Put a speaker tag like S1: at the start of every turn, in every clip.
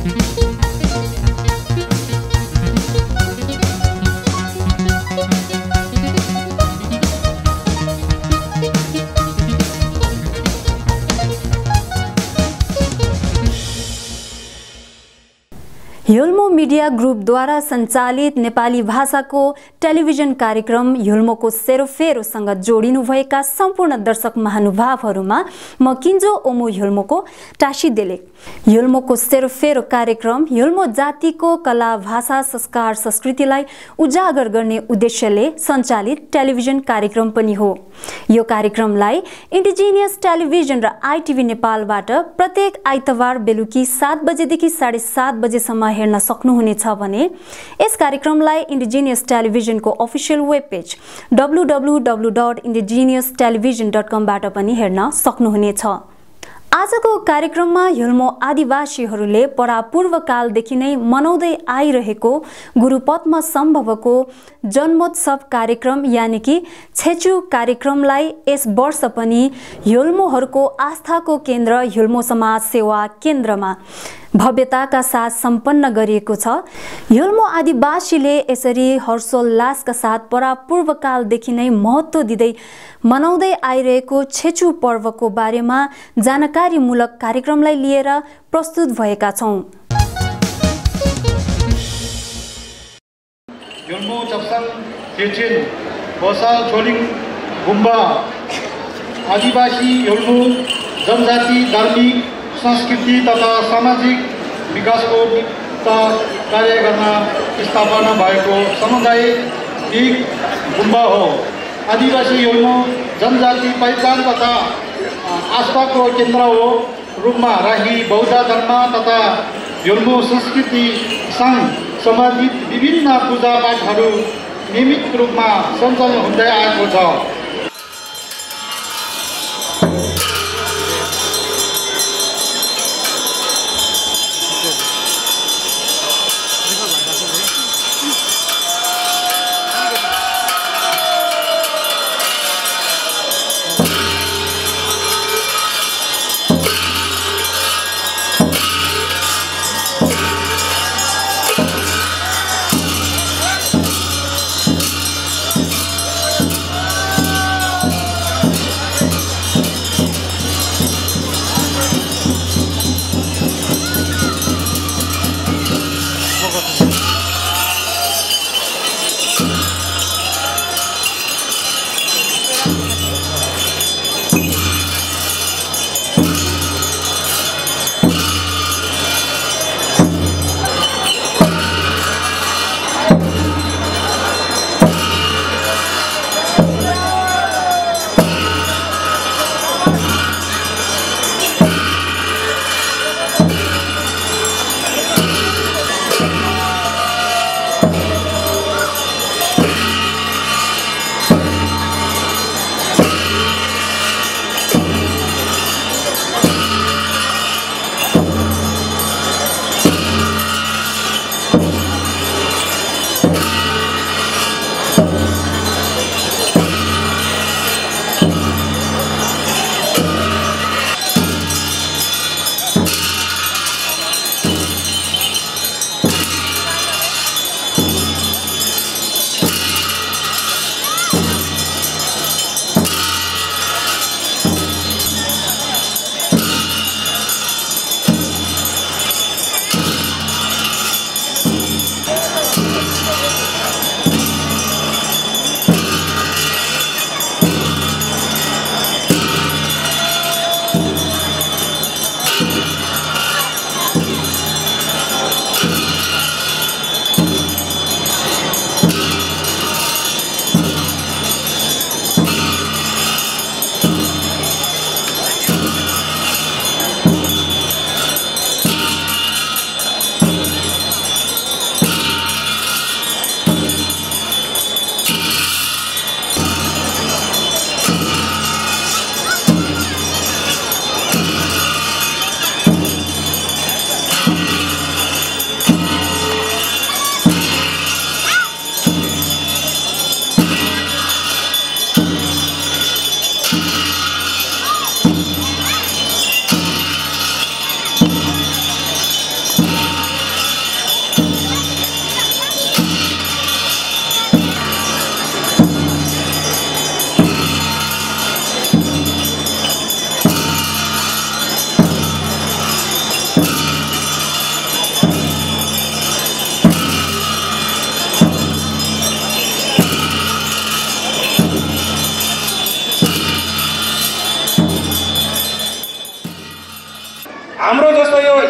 S1: ह्युल्मो media ग्रुपद्वारा सञ्चालित नेपाली भाषाको television कार्यक्रम ह्युल्मोको सेरोफेरोसँग जोडिनुभएका सम्पूर्ण दर्शक महानुभावहरूमा म किन्जो ओमो ह्युल्मोको टासीदेले। ह्युल्मोको सेरोफेरो कार्यक्रम ह्युल्मो जातिको कला, भाषा, संस्कार, संस्कृतिलाई उजागर गर्ने उद्देश्यले सञ्चालित टेलिभिजन कार्यक्रम पनि हो। यो कार्यक्रमलाई इन्डिजिनियस टेलिभिजन र आइटिभी नेपालबाट प्रत्येक आइतबार बेलुकी 7 बजेदेखि 7:30 बजेसम्म हेर्न सक्नुहुनेछ भने यस कार्यक्रमलाई इन्डिजिनियस टेलिभिजनको अफिसियल वेब पेज www.indigenous.television.com बाट पनि हेर्न सक्नुहुनेछ। आजको कार्यक्रममा ह्युल्मो आदिवासीहरूले परापूर्व कालदेखि नै मनाउँदै आइरहेको गुरुपद्म सम्भवको जन्मोत्सव कार्यक्रम यानि कि छेचु कार्यक्रमलाई यस वर्ष पनि ह्युल्मोहरूको आस्थाको केन्द्र ह्युल्मो समाज सेवा केन्द्रमा भव्यताका साथ सम्पन्न गरिएको छ। ह्युल्मो आदिवासीले यसरी हर्षोल्लासका साथ परापूर्व कालदेखि नै महत्त्व दिँदै मनाउँदै आइरहेको छेचु पर्वको बारेमा जानकारीमूलक कार्यक्रमलाई लिएर प्रस्तुत भएका छौं।
S2: ह्युल्मो चप्साङ छेचेन बसाल छोलिङ गुम्बा आदिवासी ह्युल्मो जनजाति धार्मिक संस्कृति तथा सामाजिक विकासको कार्य गर्न स्थापना भएको सामुदायिक गुम्बा हो। आदिवासी ह्युल्मो जनजाति पहिचान तथा आस्थाको केन्द्र हो रूपमा राही बौद्ध धर्म तथा ह्युल्मो संस्कृति सँग सम्बन्धित विभिन्न पूजापाठहरू नियमित रूपमा सञ्चालन हुँदै आएको छ।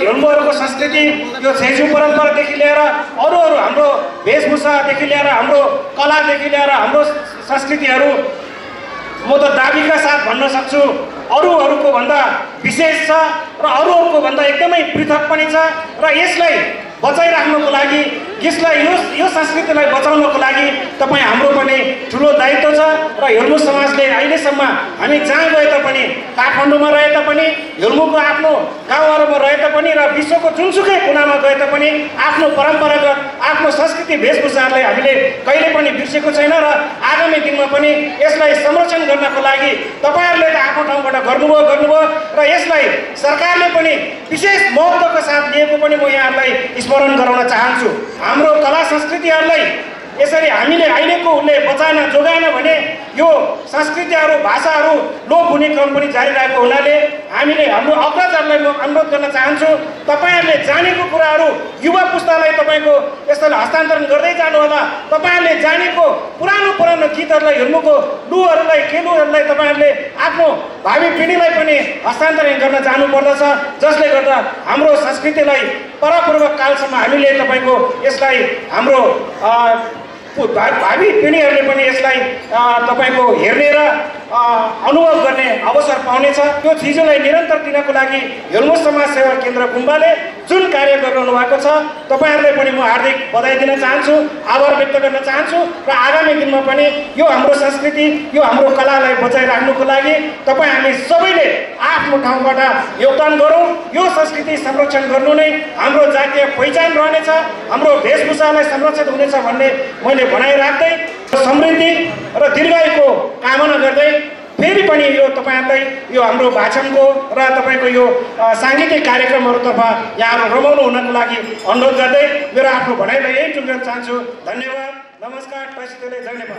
S3: हेल्मुहरूको संस्कृति, यो छेजु परम्परादेखि लिएर अरू हाम्रो वेशभूषादेखि लिएर हाम्रो कलादेखि लिएर हाम्रो संस्कृतिहरू म त दाबीका साथ भन्न सक्छु अरूहरूको भन्दा विशेष छ र अरूहरूको भन्दा एकदमै पृथक पनि छ र यसलाई बचाइराख्नको लागि यो संस्कृतिलाई बचाउनको लागि तपाईँ हाम्रो पनि ठुलो दायित्व छ र हेल्मु समाजले अहिलेसम्म हामी जहाँ गए तापनि काठमाडौँमा रहे तापनि हेल्मुको आफ्नो गाउँहरूमा रहे तापनि र विश्वको जुनसुकै कुनामा गए तापनि आफ्नो परम्परागत आफ्नो संस्कृति वेशभूषाहरूलाई हामीले कहिले पनि बिर्सेको छैन र आगामी दिनमा पनि यसलाई संरक्षण गर्नको लागि तपाईँहरूले त आफ्नो ठाउँबाट गर्नुभयो र यसलाई सरकारले पनि विशेष महत्त्वको साथ लिएको पनि म यहाँहरूलाई स्मरण गराउन चाहन्छु। हाम्रो कला संस्कृतिहरूलाई यसरी हामीले अहिलेको बचाएन जोगाएन भने यो संस्कृतिहरू भाषाहरू लोप हुने क्रम पनि जारी रहेको हुनाले हामीले हाम्रो अग्रजहरूलाई म अनुरोध गर्न चाहन्छु तपाईहरूले जानेको कुराहरू युवा पुस्तालाई तपाईँको यसलाई हस्तान्तरण गर्दै जानु होला। तपाईहरूले जानेको पुरानो गीतहरूलाई हेर्नुको लुहरूलाई केलुहरूलाई तपाईँहरूले आफ्नो भावी पिँढीलाई पनि हस्तान्तरण गर्न जानुपर्दछ जसले गर्दा हाम्रो संस्कृतिलाई परपूर्वक कालसम्म हामीले तपाईँको यसलाई हाम्रो भावी पिँढीहरूले पनि यसलाई तपाईँको हेर्ने र अनुभव गर्ने अवसर पाउनेछ। त्यो चिजलाई निरन्तर दिनको लागि हेल्मु समाज सेवा केन्द्र गुम्बाले जुन कार्य गरिरहनु भएको छ तपाईँहरूलाई पनि म हार्दिक बधाई दिन चाहन्छु, आभार व्यक्त गर्न चाहन्छु र आगामी दिनमा पनि यो हाम्रो संस्कृति यो हाम्रो कलालाई बचाइराख्नुको लागि तपाईँ हामी सबैले आफ्नो ठाउँबाट योगदान गरौँ। यो संस्कृति संरक्षण गर्नु नै हाम्रो जातीय पहिचान रहनेछ, हाम्रो वेशभूषालाई संरक्षण हुनेछ भन्ने मैले भनाइराख्दै समृद्धि र दीर्घायुको कामना गर्दै फेरि पनि यो तपाईँहरूलाई यो हाम्रो भाषणको र तपाईँको यो साङ्गीतिक कार्यक्रमहरूतर्फ यहाँहरू रमाउनु हुनको लागि अनुरोध गर्दै मेरो आफ्नो भनाइलाई यही टुङ्ग्याउन चाहन्छु। धन्यवाद, नमस्कार, टैसितले जय Nepal.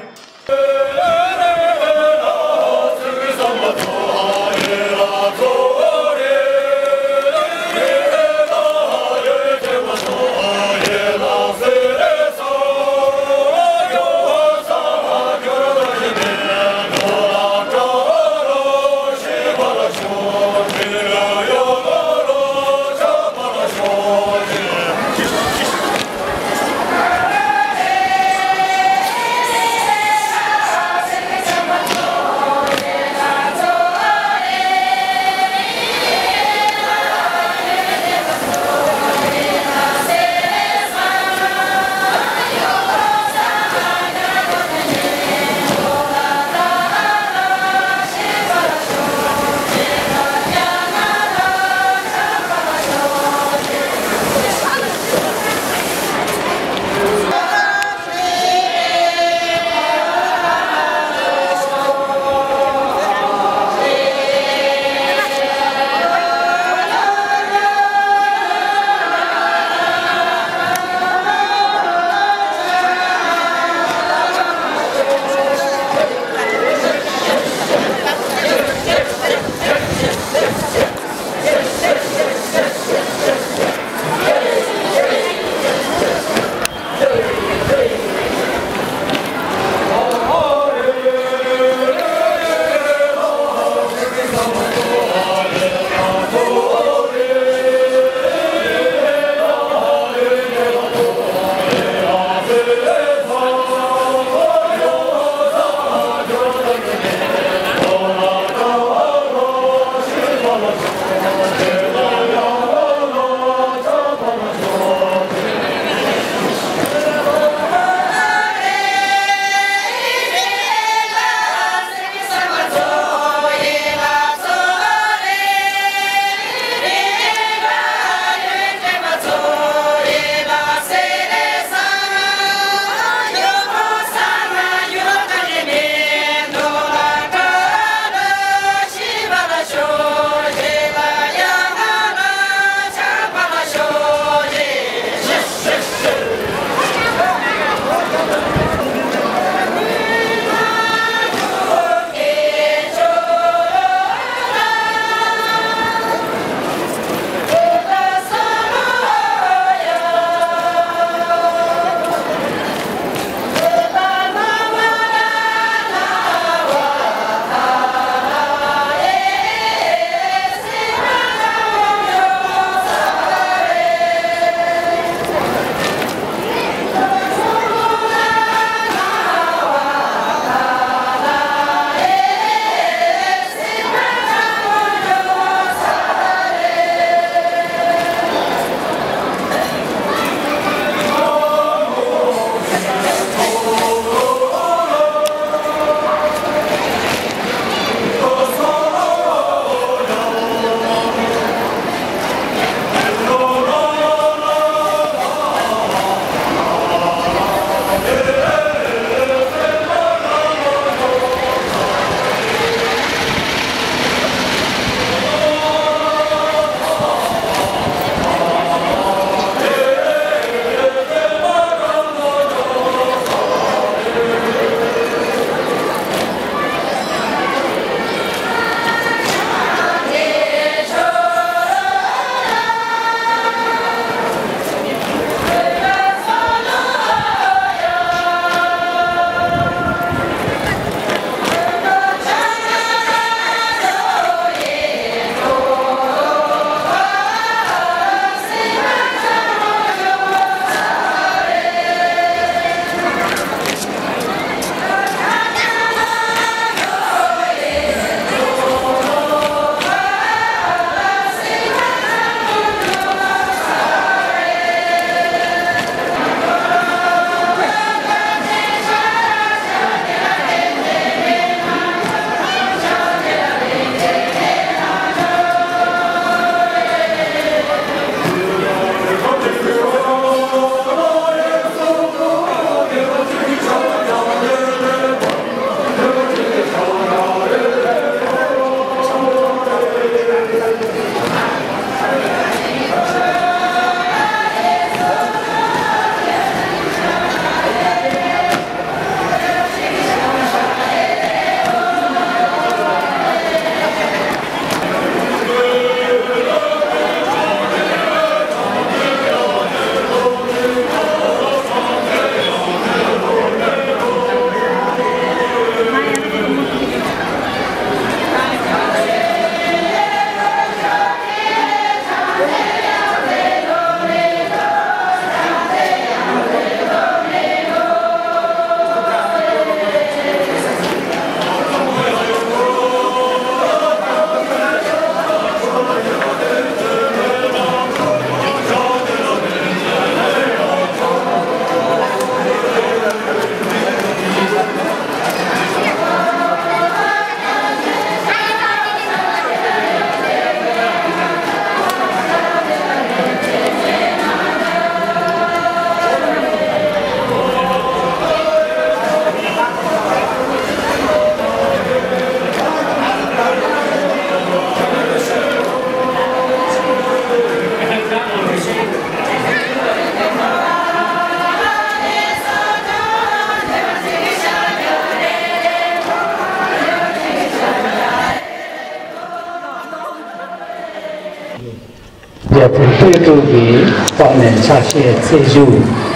S4: 회복이 번에 자시의 제주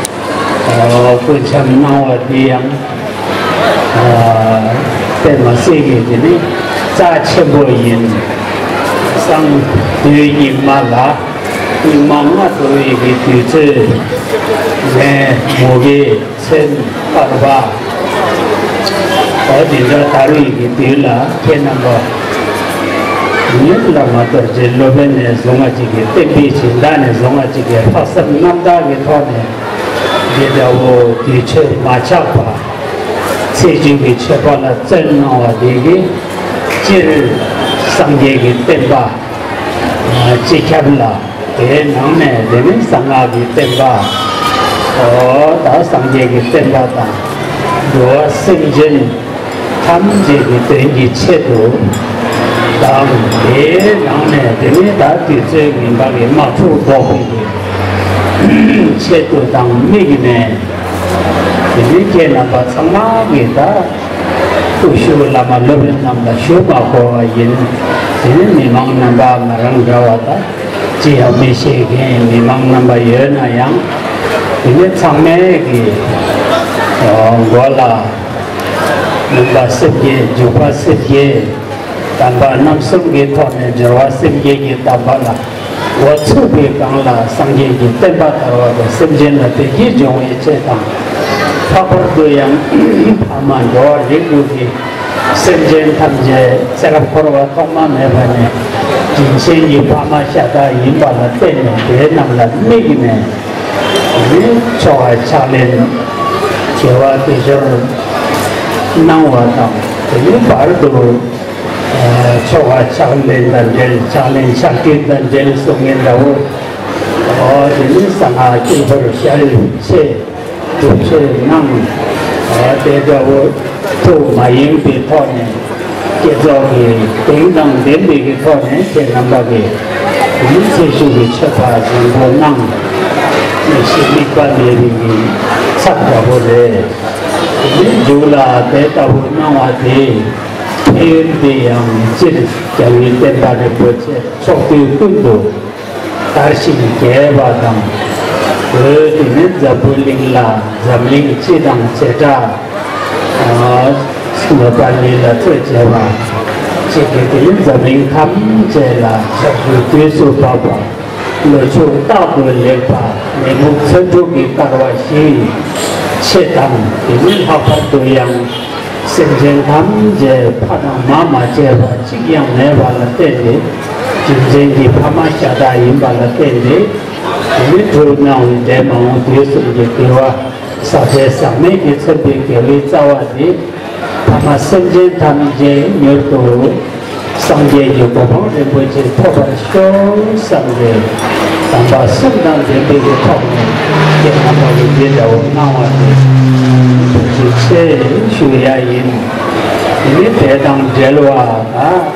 S4: 그참 나와디양 때마 세계들이 자체보인 상 유익마라 이마마도 이게 뒤에 내 목에 sen 바로바 어디서 다루이기 뒤라 캐나거 니라마터 젤로벤에 송아지게 땡비 진단에 송아지게 파선 남다게 토네 게다고 뒤체 마차파 세주기 체발라 쩐나와 되게 질 상계기 땡바 지켜블라 대남에 되는 상하기 땡바 다 상계기 땡바다 너 생전 탐제기 땡기 체도 다음 대남에 되는 다 뒤에 민박에 맞추고 보기 체도 당 미기네 이렇게 나빠 상하기다 우슈라마 로벤 남다 쇼바고 인 미망 남바 마랑 가와다 지하미시게 미망 남바 연아양 이게 참매기 골라 남바 세게 주바 세게 담바 남성게 토네 저와 세게 담바라 워츠비 강라 상게기 템바타와도 semjen나 되게 좋은 제당 파버도양 아마도 리그기 semjen 탐제 세라코로와 통만 해봐네 진신이 파마샤다 임바라 때네 대남라 미기네 이 좋아 차렌 제와 대저 나와다 이 바르도 좋아 차렌 단젤 차렌 샤키 단젤 송엔다고 어디 상하 기포를 샬체 도체 남 대자고 또 마잉비 토네 계속이 땡당 덴비기 토네 제남바기 인세슈기 쳐봐 정보남 시리관리기 찾아보래 줄라 대다고 나와디 인디양 질 장이 된다는 거지 속이 끈도 다시 개바당 그들은 자불링라 잠링 치당 제자 스노발리라 제자와 제게들은 잠링 탐제라 자불 뒤수 바바 너주 따불 레바 내목 선조기 따라와시 체당 이는 하파도양 생전 탐제 파당 마마제바 직양 내발라 때리 진쟁기 파마샤다 임발라 때리 이 조나운 대망 뒤에서게 되와 사제 상매기 선비결이 자와디 파마 생전 탐제 녀도 상제 요법을 보지 포바쇼 상제 담바 성당 대비의 통에 대나무를 비다오 나와디 부지체 슈야인 이 대당 젤와가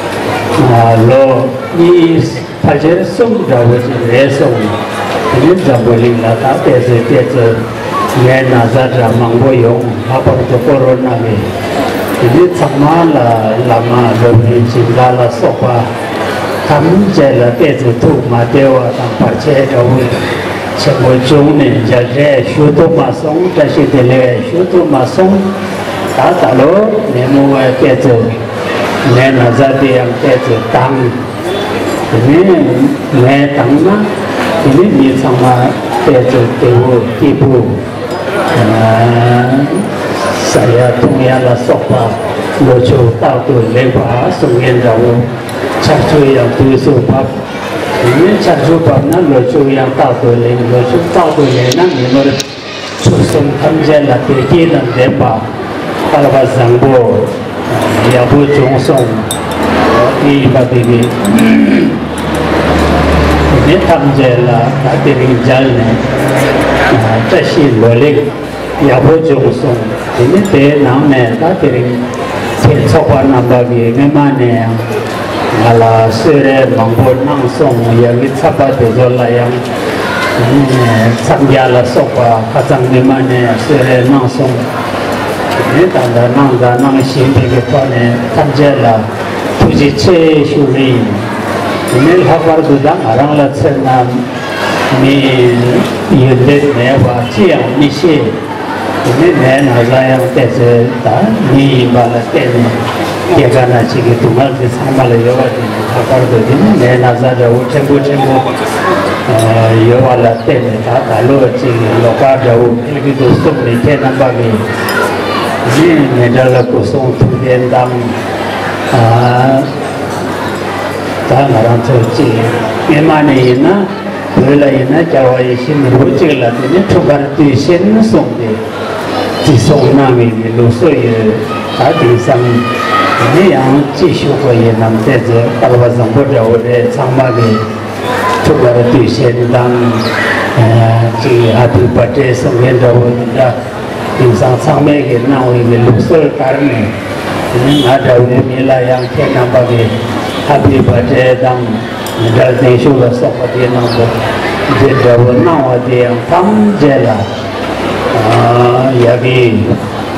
S4: 이 발제 송자고 레송 이 잡을링라 다 대세 예 나자자 망보용 아빠부터 코로나게 이 참말라 라마 로비 진달라 소파 탐제라 대세 투 마데와 담파체 저우 최고 중에 자제 슈도마송 다시 될래 슈도마송 다달로 네모와 대세 내 나자디양 대세 땅 ini 내 땅나 ini 미상마 대저 대우 기부 saya 동야라 소파 로초 따도 레바 송엔다고 차초야 두수밥 ini 차초밥나 로초야 따도 레 로초 따도 레나 니노르 초성 탐제라 대기는 레바 팔바 장보 야부 종송 이 바디기 내 탐제라 다들이 잘네 다시 멀리 야부 종송 이제 대 남에 다들이 세초과 남바기 내만에 알아 스레 망보 낭송 여기 차바되절라양 참야라 소과 가장 내만에 스레 낭송 일단은 남자 남의 신비게 번에 탐제라 부지체 슈리 Ini lapar sudah orang lain nam ni unit newa ciang misi ini nen azayang tese ta ni balas tene dia kana cigi tumal di sama le yawa di lapar tu ini nen azada ucembu yawa la tene ta kalau cigi lokar jauh lagi dostum ni tena bagi ini nedala kosong tu diendam 다 나랑 저지 예만이나 별라이나 자와이신 로직라더니 초가르티 신송데 지송남이 로소에 다디상 이양 지쇼고에 남대저 발바상보자오레 장마게 초가르티 신당 지 아디바테 성현다오다 인상 상매게 나오게 로소를 따르네 나다우네 밀라양 태남바게 Happy birthday dang dal de shu la so pa de nang ko je da wa na wa de yang tam je la ya bi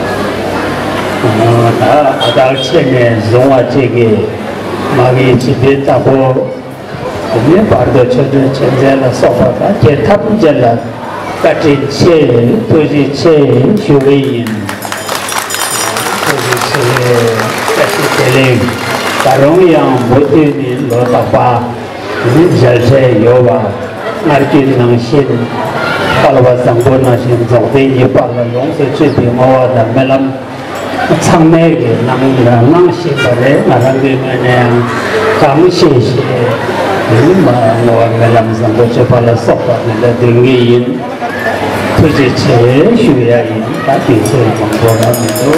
S4: da adal che ne zong wa che ge ma gi chi de ta ko ne par do che de che je la so pa ta je thap je la ka ti che tu ji che shu wei yin tu ji che ka ti che le Karong yang buti ni lo tapa ni jalse yoga arkin nang sin kalwa sangpon na sin zongte ye pala long se chipi mawa da melam changme ge nang si pare narang ge ne kang si ni ma mawa melam zangpo che pala sopa ne da dingi yin tuji che shuya yin ta ti se mangpo na mi do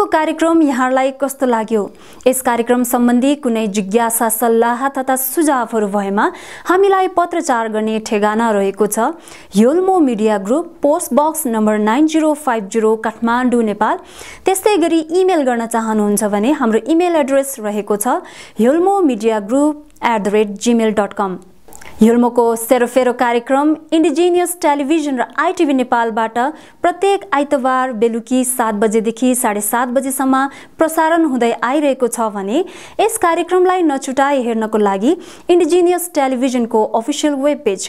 S1: आजको कार्यक्रम यहाँलाई कस्तो लाग्यो? यस कार्यक्रम सम्बन्धी कुनै जिज्ञासा, सल्लाह तथा सुझावहरू भएमा हामीलाई पत्रचार गर्ने ठेगाना रहेको छ Yolmo media group, post box number 9050 Kathmandu, Nepal. त्यस्तै गरी इमेल गर्न चाहनुहुन्छ भने हाम्रो इमेल एड्रेस रहेको छ yolmomediagroup@gmail.com। योल्मोको सेरोफेरो कार्यक्रम इन्डिजिनियस टेलिभिजन र आइटिभी नेपालबाट प्रत्येक आइतबार बेलुकी 7 बजेदेखि 7:30 बजेसम्म प्रसारण हुँदै आइरहेको छ भने यस कार्यक्रमलाई नछुटाई हेर्नको लागि इन्डिजिनियस टेलिभिजनको अफिसियल वेब पेज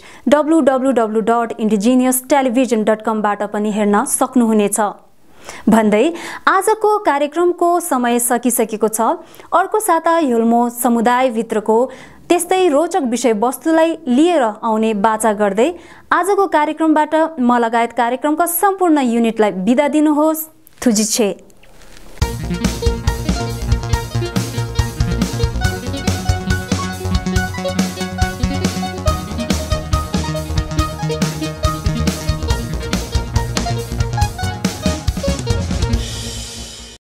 S1: www.indigenousetelevision.com बाट पनि हेर्न सक्नुहुनेछ। भन्दै आजको कार्यक्रमको समय सकिसकेको छ। अर्को साता योल्मो समुदायभित्रको त्यस्तै रोचक विषयवस्तुलाई लिएर आउने बाचा गर्दै आजको कार्यक्रमबाट म लगायत कार्यक्रमका सम्पूर्ण युनिटलाई बिदा दिनुहोस्। थुजिछे।